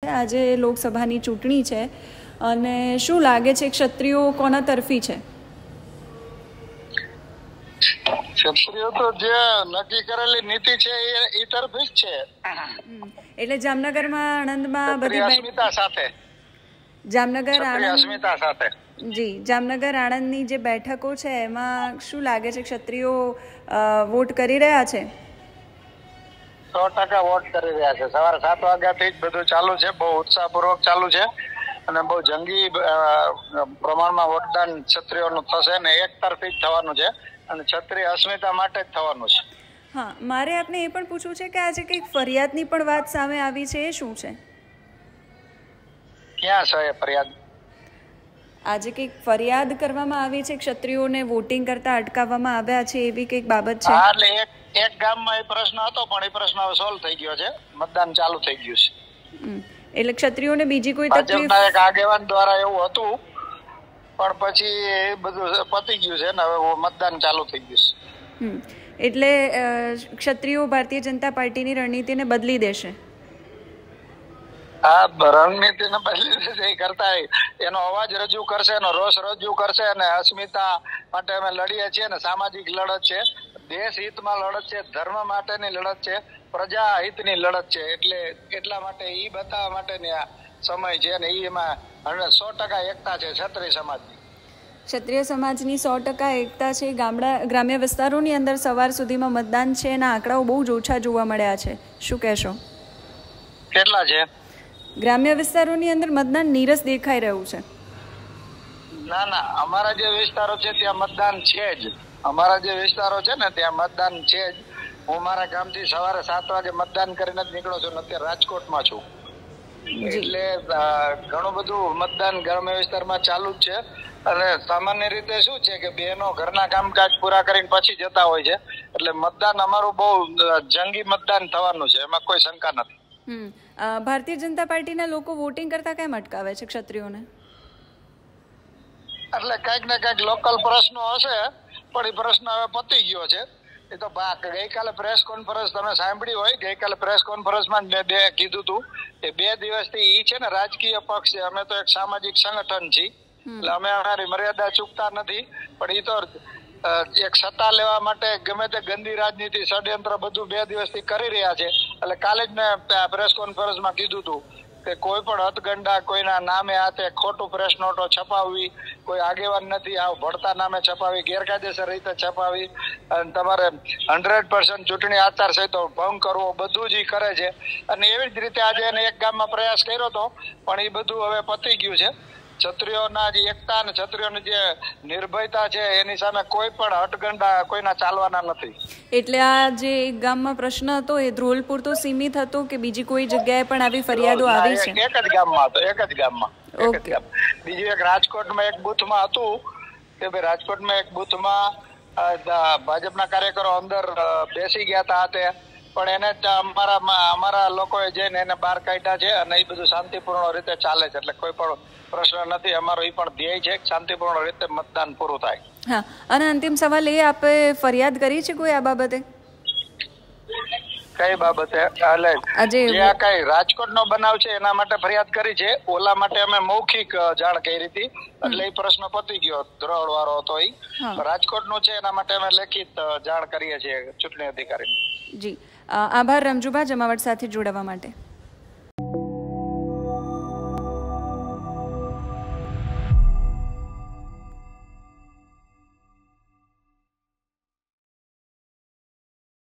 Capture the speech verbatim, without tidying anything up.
આજે લોકસભાની ચૂંટણી છે અને શું લાગે છે ક્ષત્રિયો કોના તરફી છે? ક્ષત્રિયો તો જે નક્કી કરેલી નીતિ છે એ તરફી જ છે. એટલે જામનગરમાં આણંદમાં બધી અસ્મિતા સાથે જામનગર આણંદ અસ્મિતા સાથે જી જામનગર આણંદની જે બેઠકો છે એમાં શું લાગે છે ક્ષત્રિયો વોટ કરી રહ્યા છે? સો ટકા વોટ કરી રહ્યા છે. સવારે સાત વાગ્યાથી જ બધું ચાલુ છે, બહુ ઉત્સાહપૂર્વક ચાલુ છે અને બહુ જંગી પ્રમાણમાં વોટદાન ક્ષત્રિયોનું થશે ને એક તરફી જ થવાનું છે અને ક્ષત્રિય અસ્મિતા માટે જ થવાનું છે. હા, મારે આપને એ પણ પૂછવું છે કે આજે કંઈક ફરિયાદની પણ વાત સામે આવી છે, એ શું છે? ક્યાં છે એ ફરિયાદ? આજે કંઈક ફરિયાદ કરવામાં આવી છે, ક્ષત્રિયોને વોટિંગ કરતા અટકાવવામાં આવ્યા છે, એવી કંઈક બાબત છે? હા, એટલે એક એક ગામમાં એ પ્રશ્ન હતો પણ એ પ્રશ્ન હવે સોલ્વ થઈ ગયો છે, મતદાન ચાલુ થઈ ગયું છે. એટલે ક્ષત્રિયોને બીજી કોઈ તકલીફ? ભાજપના એક આગેવાન દ્વારા એવું હતું પણ પછી એ બધું પતી ગયું છે ને હવે મતદાન ચાલુ થઈ ગયું છે. એટલે ક્ષત્રિયો ભારતીય જનતા પાર્ટીની રણનીતિને બદલી દેશે? હા, રણનીતિને બદલી દેશે એ કરતા એનો અવાજ રજૂ કરશે, એનો રોષ રજૂ કરશે અને અસ્મિતા માટે અમે લડીએ છીએ ને સામાજિક લડત છે, દેશ હિતમાં લડત છે, ધર્મ માટેની લડત છે, પ્રજા હિતની લડત છે. એટલે એટલા માટે ઈ બતાવવા માટેની આ સમય છે ને એમાં સો ટકા એકતા છે ક્ષત્રિય સમાજની. ક્ષત્રિય સમાજની સો ટકા એકતા છે. ગામડા ગ્રામ્ય વિસ્તારોની અંદર સવાર સુધીમાં મતદાન છે એના આંકડાઓ બહુ જ ઓછા જોવા મળ્યા છે, શું કહેશો? કેટલા છે? ગ્રામ્ય વિસ્તારોની અંદર મતદાન નીરસ દેખાઈ રહ્યું છે. ના ના, અમારા જે વિસ્તારો છે ત્યાં મતદાન છે જ. અમારા જે વિસ્તારો છે ને ત્યાં મતદાન છે જ. હું મારા ગામથી સવારે સાત વાગે મતદાન કરીને જ નીકળો છું, અત્યારે રાજકોટમાં છું. એટલે ઘણું બધું મતદાન ગ્રામ્ય વિસ્તારમાં ચાલુ જ છે. અને સામાન્ય રીતે શું છે કે બહેનો ઘરના કામકાજ પૂરા કરીને પછી જતા હોય છે, એટલે મતદાન અમારું બહુ જંગી મતદાન થવાનું છે, એમાં કોઈ શંકા નથી. ભારતીય જનતા પાર્ટીના લોકો વોટિંગ કરતા કેમ અટકાવે છે ક્ષત્રિયોને? એટલે કઈક ને કઈક લોકલ પ્રશ્નો હશે પણ એ પ્રશ્ન હવે પતી ગયો છે. એ તો ગઈકાલે પ્રેસ કોન્ફરન્સ તમે સાંભળી હોય, ગઈકાલે પ્રેસ કોન્ફરન્સમાં મેં બે કીધું હતું કે બે દિવસથી ઈ છે ને રાજકીય પક્ષ છે, અમે તો એક સામાજિક સંગઠન છીએ એટલે અમે અમારી મર્યાદા ચૂકતા નથી, પણ ઈ તો એક સત્તા લેવા માટે ગમે તે ગંદી રાજનીતિ ષડયંત્ર બધું બે દિવસથી કરી રહ્યા છે. એટલે કાલે જ મેં પ્રેસ કોન્ફરન્સમાં કીધું હતું કે કોઈ પણ હથગંડા કોઈના નામે હાથે ખોટું પ્રેસ નોટો છપાવવી કોઈ આગેવાન નથી, આ ભળતા નામે છપાવી, ગેરકાયદેસર રીતે છપાવી અને તમારે હંડ્રેડ પર્સન્ટ ચૂંટણી આચારસંહિતા ભંગ કરવો બધું જ કરે છે. અને એવી જ રીતે આજે એને એક ગામમાં પ્રયાસ કર્યો હતો પણ એ બધું હવે પતી ગયું છે. ક્ષત્રિયોના જે એકતા અને ક્ષત્રિયોની જે નિર્ભયતા છે એની સામે કોઈ પણ હટગંડા કોઈના ચાલવાના નથી. એટલે આ જે એક ગામમાં પ્રશ્ન હતો એ ધ્રોલપુર તો સીમિત હતો કે બીજી કોઈ જગ્યાએ પણ આવી ફરિયાદો આવી છે? એક જ ગામમાં હતો, એક જ ગામમાં. બીજું એક રાજકોટમાં એક બૂથમાં હતું કે ભાઈ રાજકોટમાં એક બૂથમાં ભાજપના કાર્યકરો અંદર બેસી ગયા હતા હાથે, પણ એને અમારા અમારા લોકોએ જઈને એને બહાર કાઢ્યા છે અને એ બધું શાંતિપૂર્ણ રીતે ચાલે છે. એટલે કોઈ પણ પ્રશ્ન નથી. અમારો એ પણ ધ્યેય છે કે શાંતિપૂર્ણ રીતે મતદાન પૂરું થાય. હા, અને અંતિમ સવાલ એ, આપે ફરિયાદ કરી છે કોઈ આ બાબતે? કઈ બાબતે? એટલે જે કઈ રાજકોટનો બનાવ છે એના માટે ફરિયાદ કરી છે, ઓલા માટે અમે મૌખિક જાણ કરી હતી એટલે એ પ્રશ્ન પતી ગયો, ધ્રોળ વાળો હતો એ. રાજકોટનું છે એના માટે અમે લેખિત જાણ કરીએ છીએ ચૂંટણી અધિકારી. જી, આભાર રમજુભા જમાવટ સાથે જોડાવા માટે.